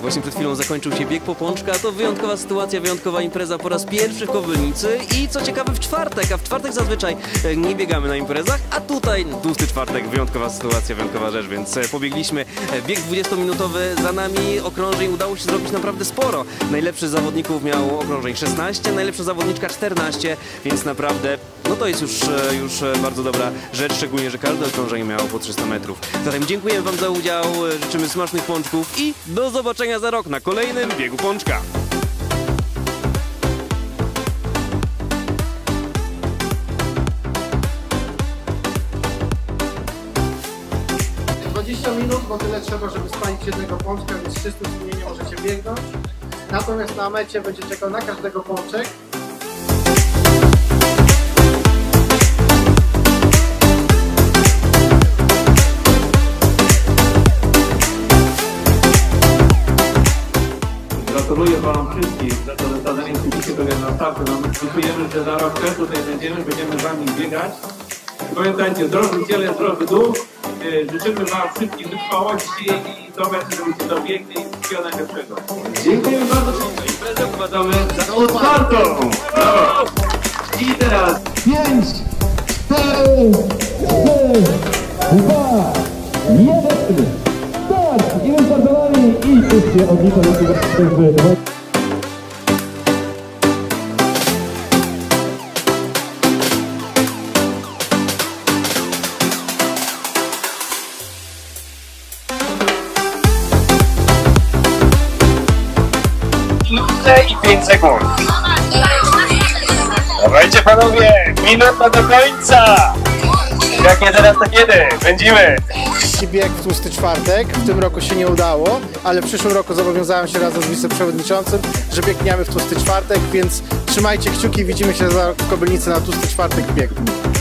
Właśnie przed chwilą zakończył się bieg po Pączka, to wyjątkowa sytuacja, wyjątkowa impreza po raz pierwszy w Kobylnicy i co ciekawe w czwartek, a w czwartek zazwyczaj nie biegamy na imprezach, a tutaj tłusty czwartek, wyjątkowa sytuacja, wyjątkowa rzecz, więc pobiegliśmy. Bieg 20-minutowy za nami, okrążeń udało się zrobić naprawdę sporo. Najlepszy z zawodników miał okrążeń 16, najlepsza zawodniczka 14, więc naprawdę no to jest już bardzo dobra rzecz, szczególnie, że każde okrążenie miało po 300 metrów. Zatem dziękuję Wam za udział, życzymy smacznych pączków i do zobaczenia za rok na kolejnym biegu Pączka. 20 minut, bo tyle trzeba, żeby spalić jednego pączka, więc z czystym sumieniem możecie biegnąć. Natomiast na mecie będzie czekał na każdego pączek. Gratuluję Wam wszystkim za to wysadzenie publiki na startu. Dziękujemy, że za rok też tutaj będziemy z Wami biegać. Pamiętajcie, zdrowy ciele, zdrowy duch. Życzymy Wam wszystkim wytrwałości i zobaczcie, żebyście dobiegli i wszystkiego najlepszego. Dziękujemy bardzo. Imprezę uważamy za otwartą. Brawo! I teraz 5, 4, 3, 2, 1. Start! I wystartowali i wszyscy odliczą do tego. Minutę i 5 sekund. Dawajcie panowie, minuta do końca. Jak nie teraz, to kiedy? Pędzimy. Bieg w tłusty czwartek, w tym roku się nie udało, ale w przyszłym roku zobowiązałem się razem z wiceprzewodniczącym, że biegniemy w tłusty czwartek, więc trzymajcie kciuki, widzimy się w Kobylnicy na tłusty czwartek w biegu.